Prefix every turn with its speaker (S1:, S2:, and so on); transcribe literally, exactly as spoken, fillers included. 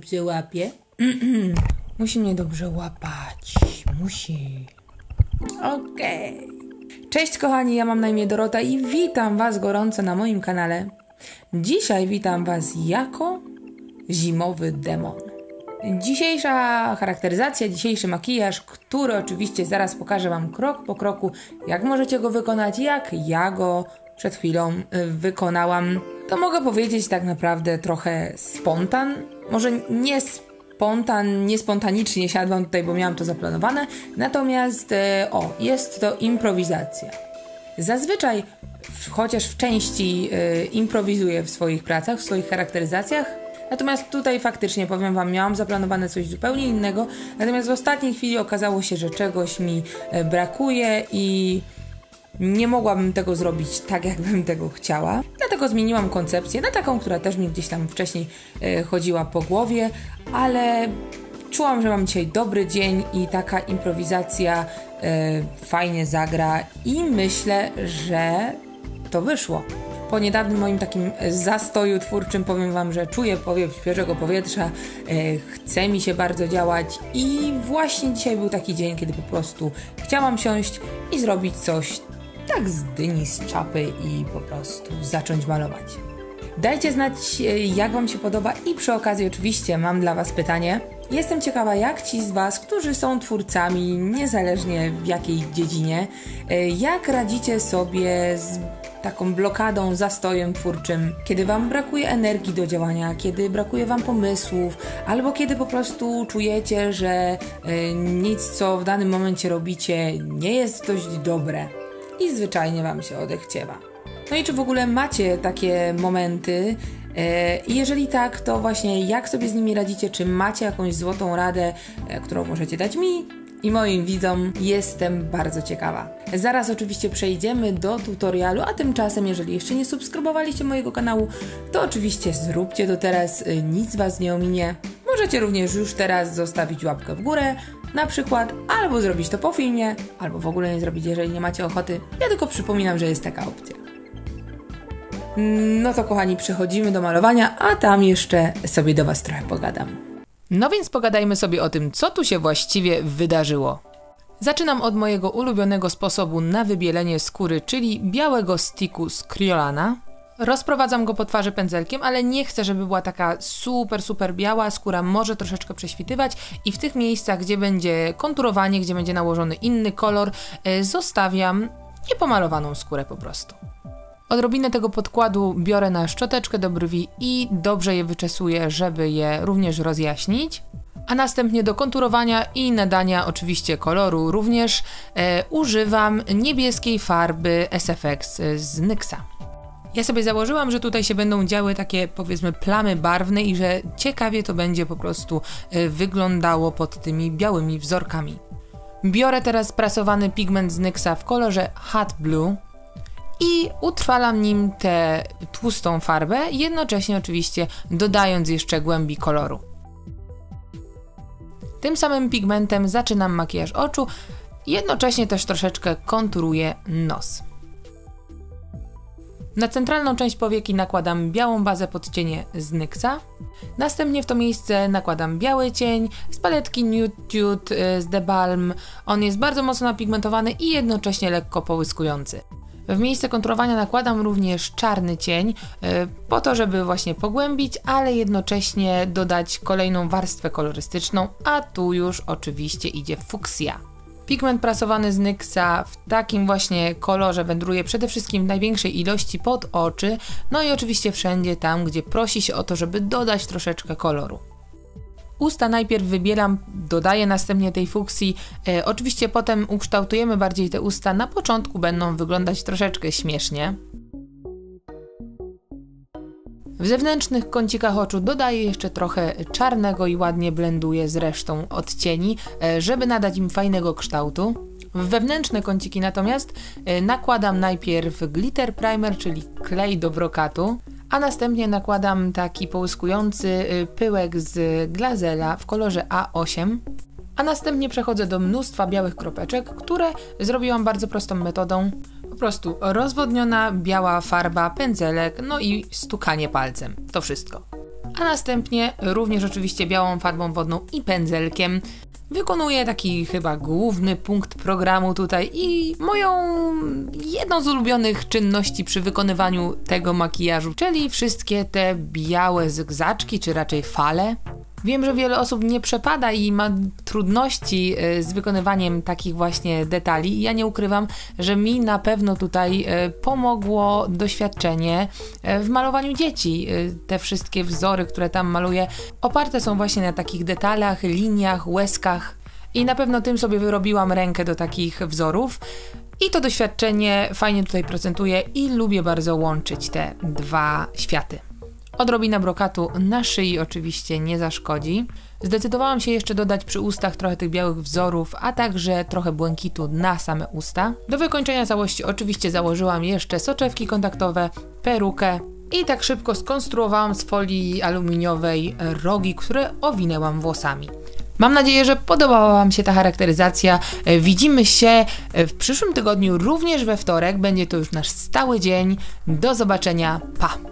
S1: dobrze łapie? Musi mnie dobrze łapać. Musi. Okej. Okay. Cześć kochani, ja mam na imię Dorota i witam was gorąco na moim kanale. Dzisiaj witam was jako zimowy demon. Dzisiejsza charakteryzacja, dzisiejszy makijaż, który oczywiście zaraz pokażę wam krok po kroku, jak możecie go wykonać, jak ja go przed chwilą wykonałam. To mogę powiedzieć tak naprawdę trochę spontan, może nie spontan, nie spontanicznie siadłam tutaj, bo miałam to zaplanowane, natomiast o, jest to improwizacja. Zazwyczaj, chociaż w części y, improwizuję w swoich pracach, w swoich charakteryzacjach, natomiast tutaj faktycznie, powiem wam, miałam zaplanowane coś zupełnie innego, natomiast w ostatniej chwili okazało się, że czegoś mi brakuje i nie mogłabym tego zrobić tak, jakbym tego chciała. Dlatego zmieniłam koncepcję na taką, która też mi gdzieś tam wcześniej e, chodziła po głowie, ale czułam, że mam dzisiaj dobry dzień i taka improwizacja e, fajnie zagra i myślę, że to wyszło. Po niedawnym moim takim zastoju twórczym powiem wam, że czuję powiew świeżego powietrza, e, chce mi się bardzo działać i właśnie dzisiaj był taki dzień, kiedy po prostu chciałam siąść i zrobić coś tak z dyni, z czapy i po prostu zacząć malować. Dajcie znać, jak wam się podoba i przy okazji oczywiście mam dla was pytanie. Jestem ciekawa, jak ci z was, którzy są twórcami, niezależnie w jakiej dziedzinie, jak radzicie sobie z taką blokadą, zastojem twórczym, kiedy wam brakuje energii do działania, kiedy brakuje wam pomysłów, albo kiedy po prostu czujecie, że y, nic, co w danym momencie robicie, nie jest dość dobre i zwyczajnie wam się odechciewa. No i czy w ogóle macie takie momenty? I jeżeli tak, to właśnie jak sobie z nimi radzicie? Czy macie jakąś złotą radę, którą możecie dać mi i moim widzom? Jestem bardzo ciekawa. Zaraz oczywiście przejdziemy do tutorialu, a tymczasem, jeżeli jeszcze nie subskrybowaliście mojego kanału, to oczywiście zróbcie to teraz, nic was nie ominie. Możecie również już teraz zostawić łapkę w górę, na przykład, albo zrobić to po filmie, albo w ogóle nie zrobić, jeżeli nie macie ochoty. Ja tylko przypominam, że jest taka opcja. No to kochani, przechodzimy do malowania, a tam jeszcze sobie do was trochę pogadam. No więc pogadajmy sobie o tym, co tu się właściwie wydarzyło. Zaczynam od mojego ulubionego sposobu na wybielenie skóry, czyli białego sticku z Kryolana. Rozprowadzam go po twarzy pędzelkiem, ale nie chcę, żeby była taka super, super biała. Skóra może troszeczkę prześwitywać i w tych miejscach, gdzie będzie konturowanie, gdzie będzie nałożony inny kolor, zostawiam niepomalowaną skórę po prostu. Odrobinę tego podkładu biorę na szczoteczkę do brwi i dobrze je wyczesuję, żeby je również rozjaśnić. A następnie do konturowania i nadania oczywiście koloru również e, używam niebieskiej farby S F X z Nyxa. Ja sobie założyłam, że tutaj się będą działy takie, powiedzmy, plamy barwne i że ciekawie to będzie po prostu e, wyglądało pod tymi białymi wzorkami. Biorę teraz prasowany pigment z Nyxa w kolorze Hot Blue i utrwalam nim tę tłustą farbę, jednocześnie oczywiście dodając jeszcze głębi koloru. Tym samym pigmentem zaczynam makijaż oczu, jednocześnie też troszeczkę konturuję nos. Na centralną część powieki nakładam białą bazę pod cienie z Nyxa. Następnie w to miejsce nakładam biały cień z paletki Nude Tude z The Balm. On jest bardzo mocno napigmentowany i jednocześnie lekko połyskujący. W miejsce konturowania nakładam również czarny cień, yy, po to, żeby właśnie pogłębić, ale jednocześnie dodać kolejną warstwę kolorystyczną, a tu już oczywiście idzie fuksja. Pigment prasowany z Nyxa w takim właśnie kolorze wędruje przede wszystkim w największej ilości pod oczy, no i oczywiście wszędzie tam, gdzie prosi się o to, żeby dodać troszeczkę koloru. Usta najpierw wybielam, dodaję następnie tej fuksji, e, oczywiście potem ukształtujemy bardziej te usta, na początku będą wyglądać troszeczkę śmiesznie. W zewnętrznych kącikach oczu dodaję jeszcze trochę czarnego i ładnie blenduję z resztą odcieni, e, żeby nadać im fajnego kształtu. W wewnętrzne kąciki natomiast e, nakładam najpierw glitter primer, czyli klej do brokatu, a następnie nakładam taki połyskujący pyłek z Glazela w kolorze A osiem, a następnie przechodzę do mnóstwa białych kropeczek, które zrobiłam bardzo prostą metodą. Po prostu rozwodniona biała farba, pędzelek, no i stukanie palcem. To wszystko. a następnie również oczywiście białą farbą wodną i pędzelkiem wykonuję taki chyba główny punkt programu tutaj i moją jedną z ulubionych czynności przy wykonywaniu tego makijażu, czyli wszystkie te białe zygzaczki, czy raczej fale. Wiem, że wiele osób nie przepada i ma trudności z wykonywaniem takich właśnie detali. Ja nie ukrywam, że mi na pewno tutaj pomogło doświadczenie w malowaniu dzieci. Te wszystkie wzory, które tam maluję, oparte są właśnie na takich detalach, liniach, łezkach i na pewno tym sobie wyrobiłam rękę do takich wzorów. I to doświadczenie fajnie tutaj procentuje i lubię bardzo łączyć te dwa światy. Odrobina brokatu na szyi oczywiście nie zaszkodzi. Zdecydowałam się jeszcze dodać przy ustach trochę tych białych wzorów, a także trochę błękitu na same usta. Do wykończenia całości oczywiście założyłam jeszcze soczewki kontaktowe, perukę i tak szybko skonstruowałam z folii aluminiowej rogi, które owinęłam włosami. Mam nadzieję, że podobała Wam się ta charakteryzacja. Widzimy się w przyszłym tygodniu, również we wtorek. Będzie to już nasz stały dzień. Do zobaczenia. Pa!